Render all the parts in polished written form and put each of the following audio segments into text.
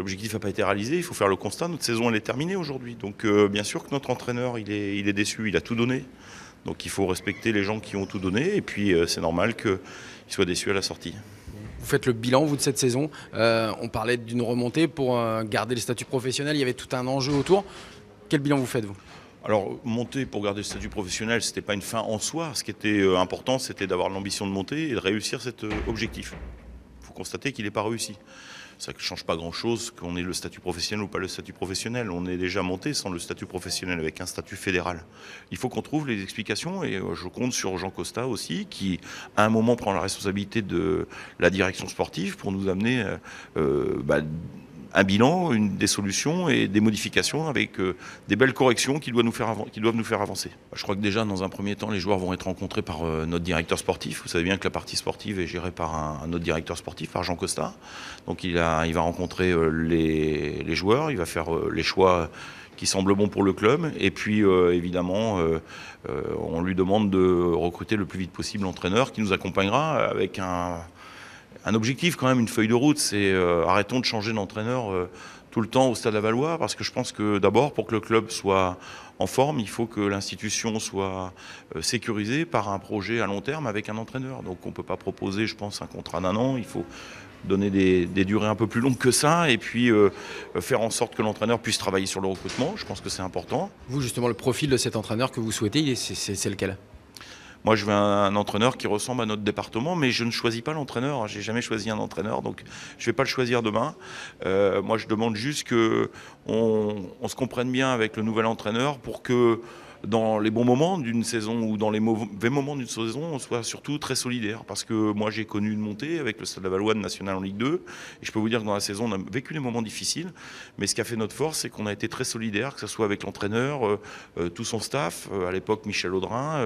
l'objectif n'a pas été réalisé, il faut faire le constat, notre saison elle est terminée aujourd'hui. Donc bien sûr que notre entraîneur il est déçu, il a tout donné. Donc il faut respecter les gens qui ont tout donné et puis c'est normal qu'il soit déçu à la sortie. Vous faites le bilan, vous, de cette saison. On parlait d'une remontée pour garder le statut professionnel. Il y avait tout un enjeu autour. Quel bilan vous faites, vous? Alors, monter pour garder le statut professionnel, ce n'était pas une fin en soi. Ce qui était important, c'était d'avoir l'ambition de monter et de réussir cet objectif. Il faut constater qu'il n'est pas réussi. Ça ne change pas grand-chose qu'on ait le statut professionnel ou pas le statut professionnel. On est déjà monté sans le statut professionnel, avec un statut fédéral. Il faut qu'on trouve les explications et je compte sur Jean Costa aussi, qui à un moment prend la responsabilité de la direction sportive pour nous amener un bilan, des solutions et des modifications avec des belles corrections qui doivent nous faire avancer. Je crois que déjà, dans un premier temps, les joueurs vont être rencontrés par notre directeur sportif. Vous savez bien que la partie sportive est gérée par un autre directeur sportif, par Jean Costa. Donc il va rencontrer les joueurs, il va faire les choix qui semblent bons pour le club. Et puis évidemment, on lui demande de recruter le plus vite possible l'entraîneur qui nous accompagnera avec un objectif quand même, une feuille de route, c'est arrêtons de changer d'entraîneur tout le temps au Stade Lavallois, parce que je pense que d'abord, pour que le club soit en forme, il faut que l'institution soit sécurisée par un projet à long terme avec un entraîneur. Donc on ne peut pas proposer, je pense, un contrat d'1 an, il faut donner des durées un peu plus longues que ça, et puis faire en sorte que l'entraîneur puisse travailler sur le recrutement, je pense que c'est important. Vous, justement, le profil de cet entraîneur que vous souhaitez, c'est lequel? Moi, je veux un entraîneur qui ressemble à notre département, mais je ne choisis pas l'entraîneur. J'ai jamais choisi un entraîneur, donc je ne vais pas le choisir demain. Moi, je demande juste qu'on se comprenne bien avec le nouvel entraîneur pour que dans les bons moments d'une saison ou dans les mauvais moments d'une saison, on soit surtout très solidaire. Parce que moi, j'ai connu une montée avec le Stade Lavallois de National en Ligue 2. Et je peux vous dire que dans la saison, on a vécu des moments difficiles. Mais ce qui a fait notre force, c'est qu'on a été très solidaires, que ce soit avec l'entraîneur, tout son staff, à l'époque Michel Audrin,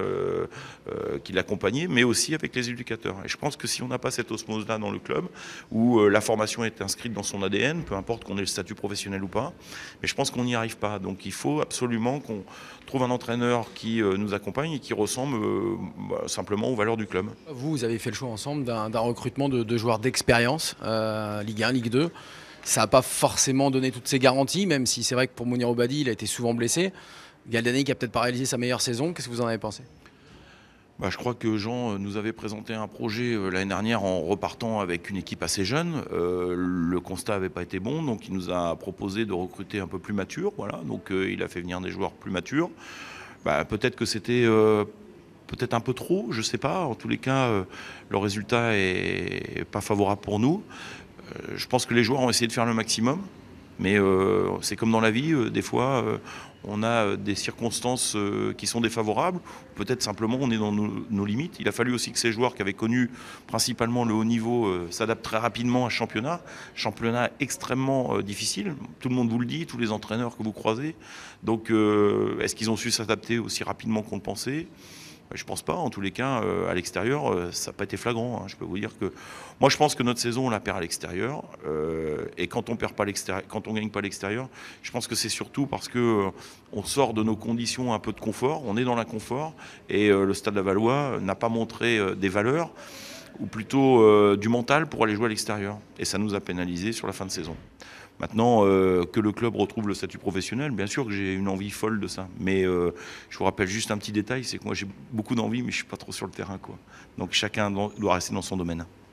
qui l'accompagnait, mais aussi avec les éducateurs. Et je pense que si on n'a pas cette osmose-là dans le club, où la formation est inscrite dans son ADN, peu importe qu'on ait le statut professionnel ou pas, mais je pense qu'on n'y arrive pas. Donc il faut absolument qu'on trouve un entraîneur qui nous accompagne et qui ressemble simplement aux valeurs du club. Vous avez fait le choix ensemble d'un recrutement de joueurs d'expérience, Ligue 1, Ligue 2. Ça n'a pas forcément donné toutes ses garanties, même si c'est vrai que pour Mounir Obadi, il a été souvent blessé. Galdani qui n'a peut-être pas réalisé sa meilleure saison. Qu'est-ce que vous en avez pensé? Je crois que Jean nous avait présenté un projet l'année dernière en repartant avec une équipe assez jeune. Le constat n'avait pas été bon, donc il nous a proposé de recruter un peu plus mature. Voilà. Donc il a fait venir des joueurs plus matures. Peut-être que c'était peut-être un peu trop, je ne sais pas. En tous les cas, le résultat n'est pas favorable pour nous. Je pense que les joueurs ont essayé de faire le maximum. Mais c'est comme dans la vie, des fois, on a des circonstances qui sont défavorables. Peut-être simplement on est dans nos limites. Il a fallu aussi que ces joueurs qui avaient connu principalement le haut niveau s'adaptent très rapidement à ce championnat extrêmement difficile. Tout le monde vous le dit, tous les entraîneurs que vous croisez. Donc est-ce qu'ils ont su s'adapter aussi rapidement qu'on le pensait ? Je ne pense pas. En tous les cas, à l'extérieur, ça n'a pas été flagrant. Je peux vous dire que moi, je pense que notre saison, on la perd à l'extérieur. Et quand on gagne pas à l'extérieur, je pense que c'est surtout parce que on sort de nos conditions un peu de confort. On est dans l'inconfort et le Stade Lavallois n'a pas montré des valeurs ou plutôt du mental pour aller jouer à l'extérieur. Et ça nous a pénalisé sur la fin de saison. Maintenant, que le club retrouve le statut professionnel, bien sûr que j'ai une envie folle de ça. Mais je vous rappelle juste un petit détail, c'est que moi j'ai beaucoup d'envie, mais je ne suis pas trop sur le terrain, quoi. Donc chacun doit rester dans son domaine.